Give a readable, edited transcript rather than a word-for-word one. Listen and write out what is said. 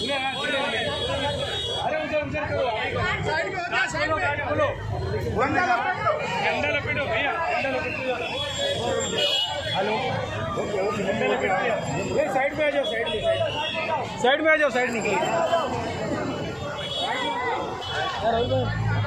अरे उधर उधर करो, साइड में हो जा, साइड में बोलो, डंडा लपेटो भैया, डंडा लपेटो। हेलो, डंडा लपेटो। ये साइड में आ जाओ, साइड में आ जाओ, साइड निकलिए।